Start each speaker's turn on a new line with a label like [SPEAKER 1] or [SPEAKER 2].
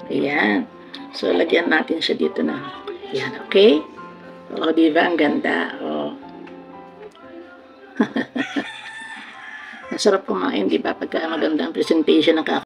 [SPEAKER 1] Ayan. So, lagyan natin siya dito na. Ayan, okay? O, diba? Ang ganda. O. Masarap kumain, diba? Pagka maganda ang presentation ng